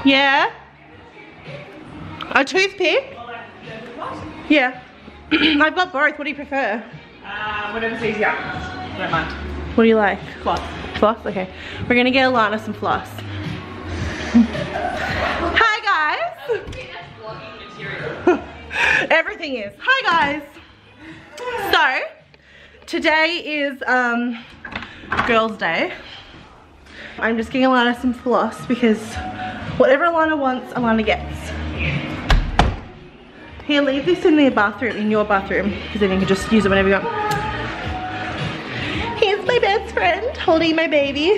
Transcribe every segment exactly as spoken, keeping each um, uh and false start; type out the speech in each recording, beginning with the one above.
Yeah. A toothpick? Yeah. I've got both. What do you prefer? Uh, whatever's easier. Don't mind. What do you like? Floss. Floss? Okay. We're gonna get Alana some floss. Hi guys! Everything is. Hi guys! So, today is um, Girls' Day. I'm just getting Alana some floss because whatever Alana wants, Alana gets. Here, leave this in the bathroom, in your bathroom, because then you can just use it whenever you want. Here's my best friend holding my baby.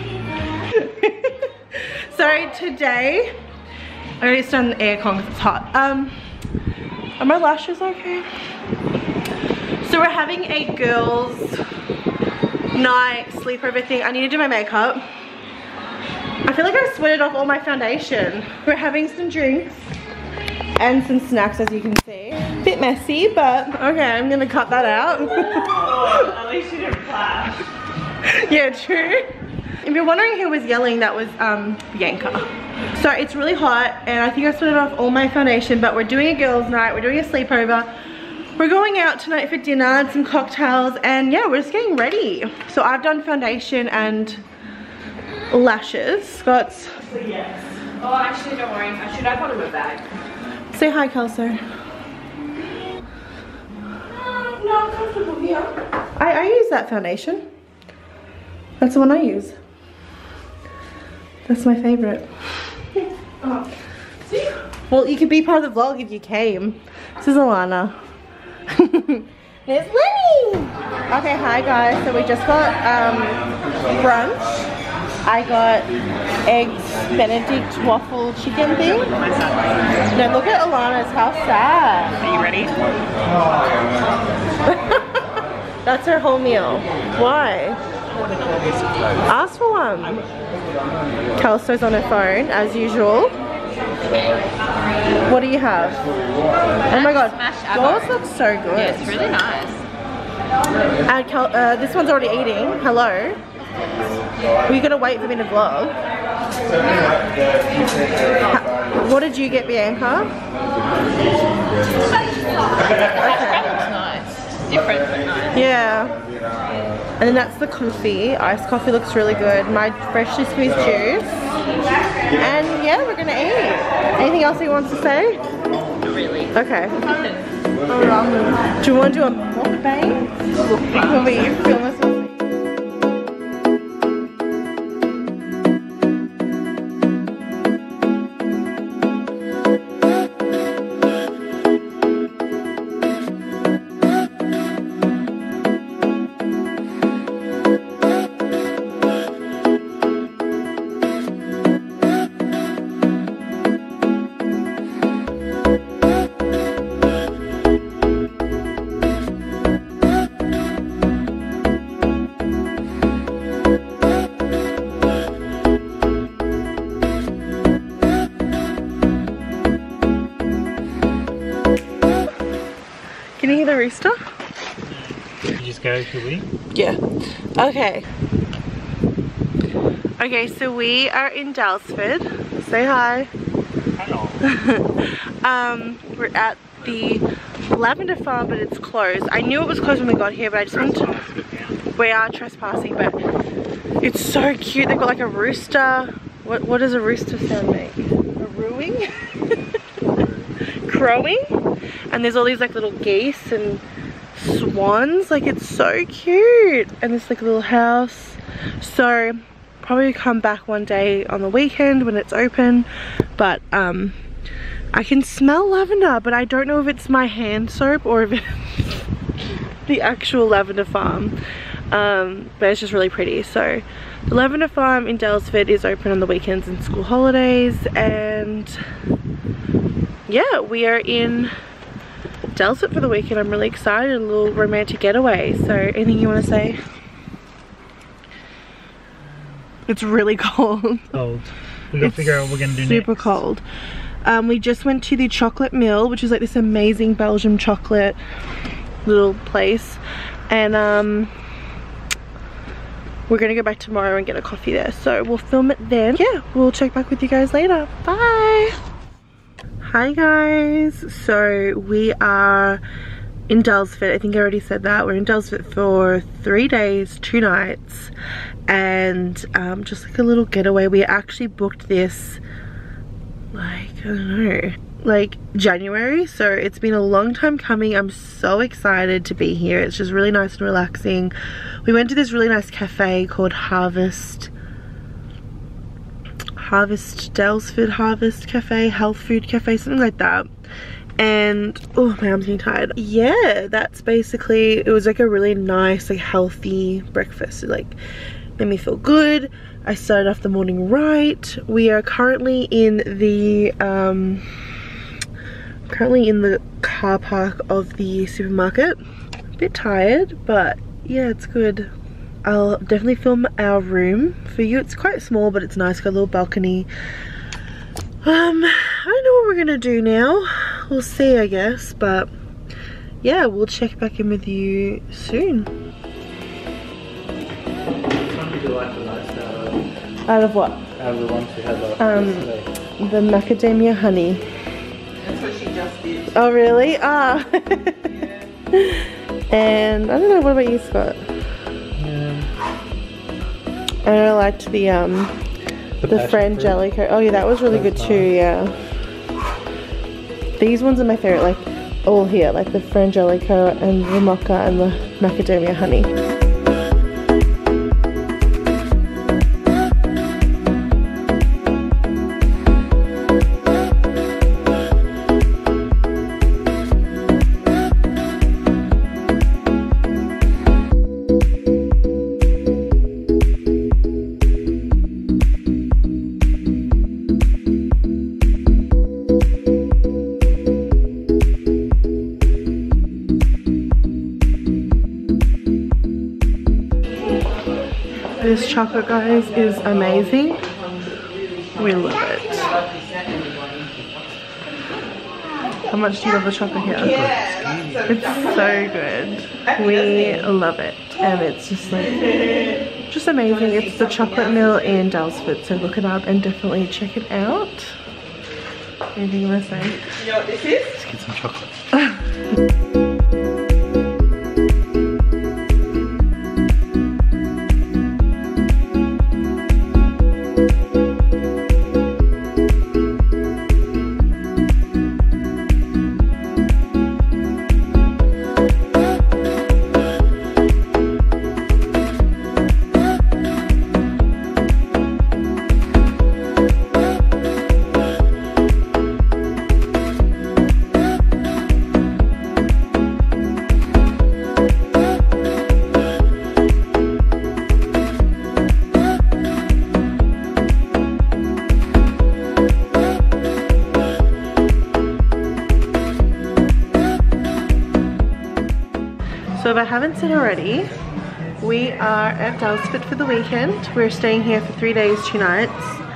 So today, I already turned the aircon because it's hot. Um, are my lashes okay? So we're having a girls' night sleepover thing. I need to do my makeup. I feel like I've sweated off all my foundation. We're having some drinks and some snacks, as you can see. Bit messy, but okay, I'm gonna cut that out. Oh, at least you didn't flash. Yeah, true. If you're wondering who was yelling, that was um, Bianca. So it's really hot, and I think I sweated off all my foundation, but we're doing a girls' night, we're doing a sleepover. We're going out tonight for dinner and some cocktails, and yeah, we're just getting ready. So I've done foundation and lashes. Scott's. Yes. Oh, actually, don't worry. I should have one in my bag. Say hi, Kelso. No, no, I'm comfortable here. I, I use that foundation. That's the one I use. That's my favorite. Oh. See? Well, you could be part of the vlog if you came. This is Alana. There's Lenny! Okay, hi guys. So we just got um, brunch. I got eggs Benedict waffle chicken thing. No, look at Alana's, how sad. Are you ready? That's her whole meal. Why? Ask for one. Kelso's on her phone, as usual. What do you have? Oh my god, yours looks so good. Yeah, it's really nice. And Kel uh, this one's already eating. Hello. Were you gonna wait for me to vlog? What did you get, Bianca? Okay. Nice. Different but nice. Yeah. And then that's the coffee. Iced coffee looks really good. My freshly squeezed juice. And yeah, we're gonna eat. Anything else you want to say? Not really. Okay. Do you want to do a mukbang? Mukbang. Will you film us? Can you hear the rooster? You just go, should we? Yeah. Okay. Okay, so we are in Daylesford. Say hi. Hello. um, we're at the lavender farm, but it's closed. I knew it was closed when we got here, but I just wanted to... We are trespassing, but it's so cute. They've got like a rooster. What, what does a rooster sound make? A rooing? Crowing? And there's all these like little geese and swans. Like, it's so cute. And there's like a little house. So probably come back one day on the weekend when it's open. But um I can smell lavender, but I don't know if it's my hand soap or if it's the actual lavender farm. Um but it's just really pretty. So the lavender farm in Daylesford is open on the weekends and school holidays, and yeah, we are in Daylesford for the weekend. I'm really excited. A little romantic getaway. So anything you want to say? It's really cold. Cold. We gotta It's figure out what we're gonna do super next. cold. Um, we just went to the chocolate mill, which is like this amazing Belgian chocolate little place, and um, we're gonna go back tomorrow and get a coffee there. So we'll film it then. Yeah, we'll check back with you guys later. Bye. Hi guys. So we are in Daylesford. I think I already said that. We're in Daylesford for three days, two nights, and um, just like a little getaway. We actually booked this like, I don't know, like January, so it's been a long time coming. I'm so excited to be here. It's just really nice and relaxing. We went to this really nice cafe called Harvest Harvest Daylesford Harvest Cafe, Health Food Cafe, something like that. And oh, my arm's getting tired. Yeah, that's basically, it was like a really nice, like healthy breakfast. It like made me feel good. I started off the morning right. We are currently in the um currently in the car park of the supermarket. A bit tired, but yeah, it's good. I'll definitely film our room for you. It's quite small, but it's nice. Got a little balcony. Um, I don't know what we're gonna do now. We'll see, I guess, but yeah, we'll check back in with you soon. Out of what? Out of the ones you had last Um, yesterday. the macadamia honey. That's what she just did. Oh really? Ah. And I don't know, what about you, Scott? Yeah. And I liked the um The, the passion fruit. frangelico. Oh yeah, that was really That's good too, yeah. These ones are my favorite, like all here, like the frangelico and the mocha and the macadamia honey. This chocolate, guys, is amazing. We love it. How much do you love the chocolate here? It's so good. We love it. And it's just like, just amazing. It's the chocolate mill in Daylesford, so look it up and definitely check it out. Anything you want to say? You know what this is? Let's get some chocolate. So if I haven't said already, we are at Daylesford for the weekend. We're staying here for three days, two nights.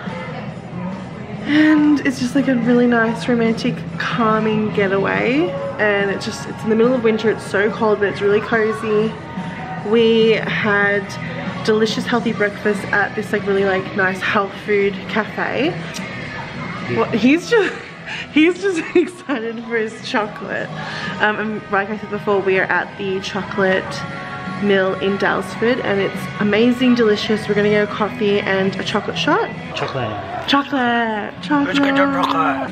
And it's just like a really nice, romantic, calming getaway. And it's just, it's in the middle of winter, it's so cold, but it's really cozy. We had delicious, healthy breakfast at this like really like nice health food cafe. Well, he's just, he's just excited for his chocolate. Um, and like I said before, we are at the chocolate mill in Daylesford and it's amazing, delicious. We're gonna get a coffee and a chocolate shot. Chocolate. Chocolate! Chocolate! Let's get the chocolate.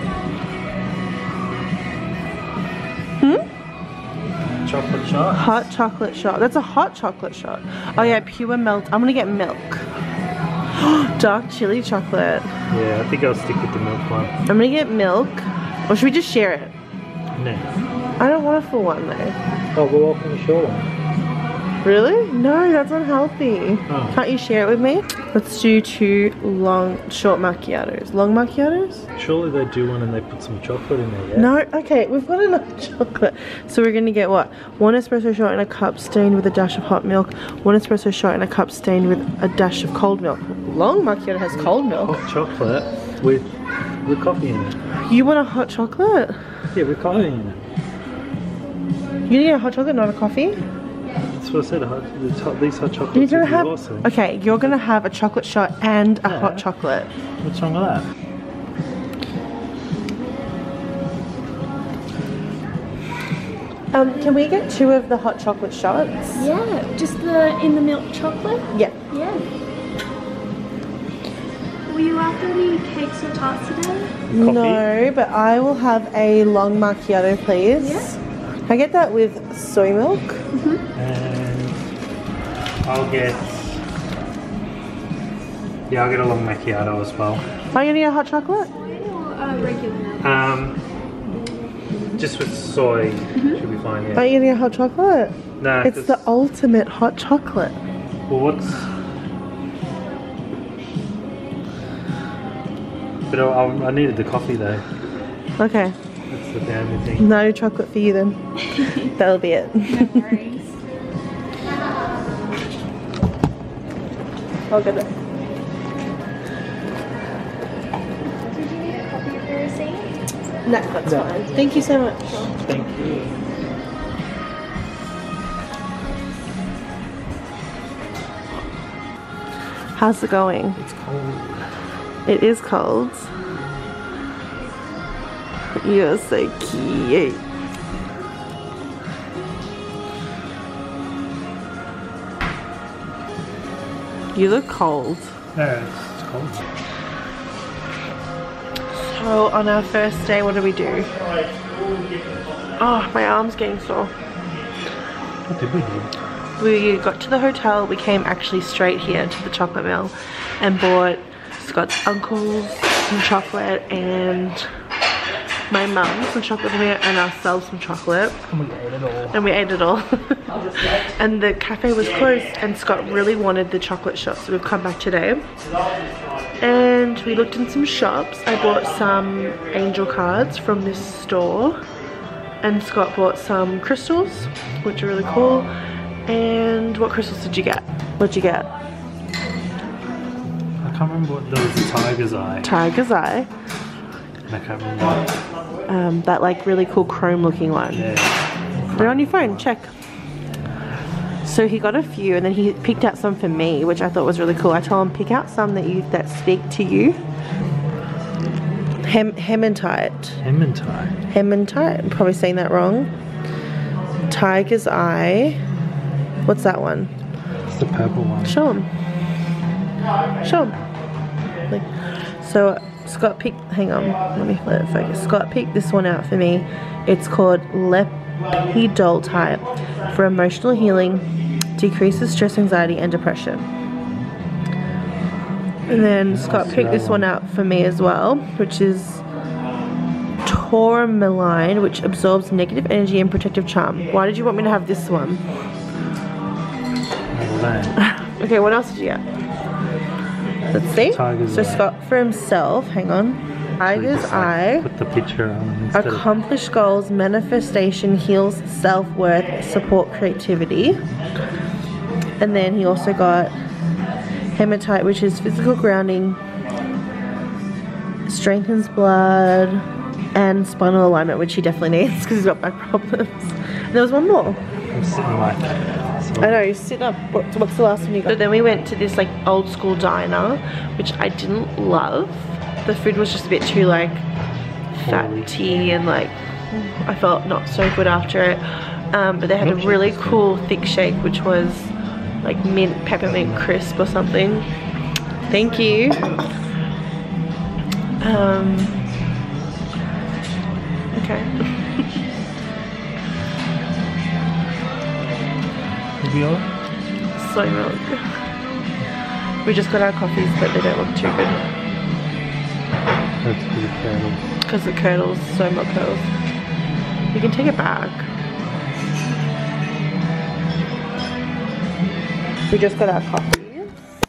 Hmm? Chocolate shot. Hot chocolate shot. That's a hot chocolate shot. Oh yeah, pure melt. I'm gonna get milk. Dark chili chocolate. Yeah, I think I'll stick with the milk one. I'm gonna get milk. Or should we just share it? No. I don't want a full one though. Oh, we'll open the short one. Really? No, that's unhealthy. Oh. Can't you share it with me? Let's do two long, short macchiatos. Long macchiatos? Surely they do one and they put some chocolate in there, yeah? No, okay, we've got enough chocolate. So we're gonna get what? One espresso shot in a cup stained with a dash of hot milk. One espresso shot in a cup stained with a dash of cold milk. Long macchiato has cold milk. Hot chocolate with, with coffee in it. You want a hot chocolate? Yeah, with coffee in it. You need a hot chocolate, not a coffee? It's what I said. Hot, these hot, these hot chocolates You're gonna would be have awesome. okay. You're gonna have a chocolate shot and a Yeah. hot chocolate. What's wrong with that? Um, can we get two of the hot chocolate shots? Yeah, just the in the milk chocolate. Yeah. Yeah. Were you after any cakes or tarts today? No, but I will have a long macchiato, please. Yeah. Can I get that with soy milk? And I'll get. Yeah, I'll get a long macchiato as well. Are you gonna get a hot chocolate? Or uh, regular milk? Um, just with soy should be fine. Yeah. Are you gonna get hot chocolate? No, It's the ultimate hot chocolate. well, what's? But I, I needed the coffee though. Okay. That's the only thing. No chocolate for you then. That'll be it. No worries. I'll get it. Did you need a copy of the receipt? No, that's No. fine. Thank you so much. Thank you. How's it going? It's cold. It is cold. You're so cute. You look cold. No, it's, it's cold. So on our first day, what do we do? Oh, my arm's getting sore. What did we do? We got to the hotel, we came actually straight here to the chocolate mill and bought Scott's uncles some chocolate and my mum some chocolate for me and ourselves some chocolate. And we ate it all. And we ate it all. And the cafe was closed and Scott really wanted the chocolate shop, so we've come back today. And we looked in some shops. I bought some angel cards from this store. And Scott bought some crystals, which are really cool. And what crystals did you get? What'd you get? I can't remember what, there was a tiger's eye. Tiger's eye. And I can't remember. Um, that like really cool chrome looking one. Yeah. They're on your phone, check. So he got a few and then he picked out some for me, which I thought was really cool. I told him pick out some that you that speak to you. Hem hematite. Hematite. Hematite. I'm probably saying that wrong. Tiger's eye. What's that one? It's the purple one. Show him. Show him. Like, so Scott picked, hang on, let me let it focus. Scott picked this one out for me. It's called Lepidolite for emotional healing, decreases stress, anxiety, and depression. And then Scott picked this one out for me as well, which is Tourmaline, which absorbs negative energy and protective charm. Why did you want me to have this one? Okay, what else did you get? Let's see. Tiger's so eye. Scott for himself, hang on. Tiger's Just, like, eye. Put the picture on instead of... Accomplish goals, manifestation, heals self-worth, support creativity. And then he also got hematite, which is physical grounding, strengthens blood, and spinal alignment, which he definitely needs because he's got back problems. And there was one more. I'm sitting like... So I know, you sit up. What's, what's the last one you got? So then we went to this like old school diner, which I didn't love. The food was just a bit too like fatty and like I felt not so good after it. Um, but they had a really cool thick shake, which was like mint peppermint crisp or something. Thank you. Um, okay. we all? Soy milk. We just got our coffees, but they don't look too good. That's pretty curdles. Because the curdles, soy milk curdles. You can take it back. We just got our coffees.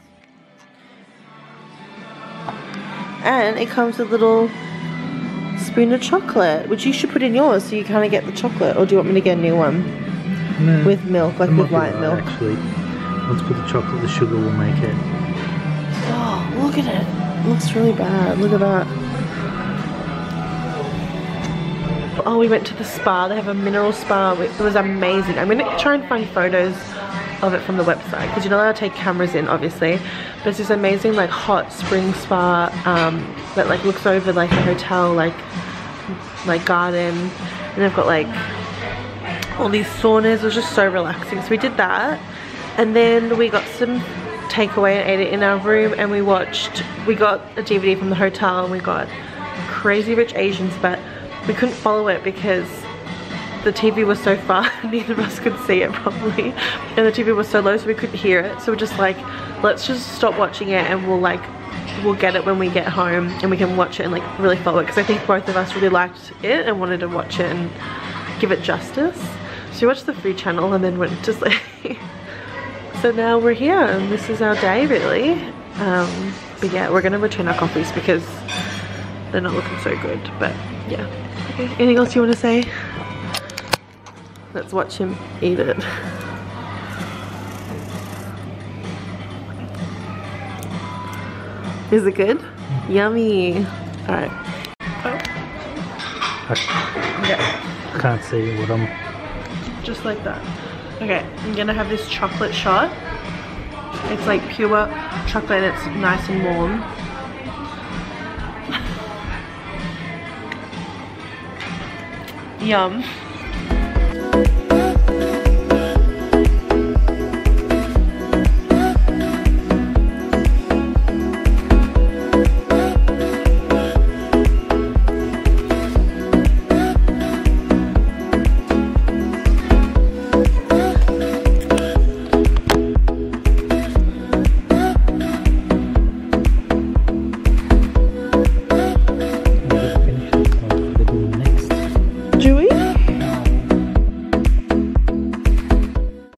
And it comes with a little spoon of chocolate, which you should put in yours so you kind of get the chocolate. Or do you want me to get a new one? No. With milk, like It might with be light right, milk. Actually, once put the chocolate, the sugar will make it. Oh, look at it. It looks really bad. Look at that. Oh, we went to the spa. They have a mineral spa. It was amazing. I'm gonna try and find photos of it from the website because you're not allowed to take cameras in, obviously. But it's this amazing like hot spring spa um, that like looks over like the hotel like like garden, and they've got like all these saunas. It was just so relaxing. So we did that, and then we got some takeaway and ate it in our room, and we watched. We got a D V D from the hotel, and we got Crazy Rich Asians, but we couldn't follow it because the T V was so far, neither of us could see it properly, and the T V was so low so we couldn't hear it. So we're just like, let's just stop watching it and we'll like, we'll get it when we get home and we can watch it and like really follow it, because I think both of us really liked it and wanted to watch it and give it justice. So we watched the food channel and then went to sleep. So now we're here and this is our day really. Um, but yeah, we're gonna return our coffees because they're not looking so good, but yeah. Okay, anything else you want to say? Let's watch him eat it. Is it good? Mm-hmm. Yummy. Alright. Oh. I Yeah. can't see what I'm... Just like that. Okay, I'm gonna have this chocolate shot. It's like pure chocolate and it's nice and warm. Yum.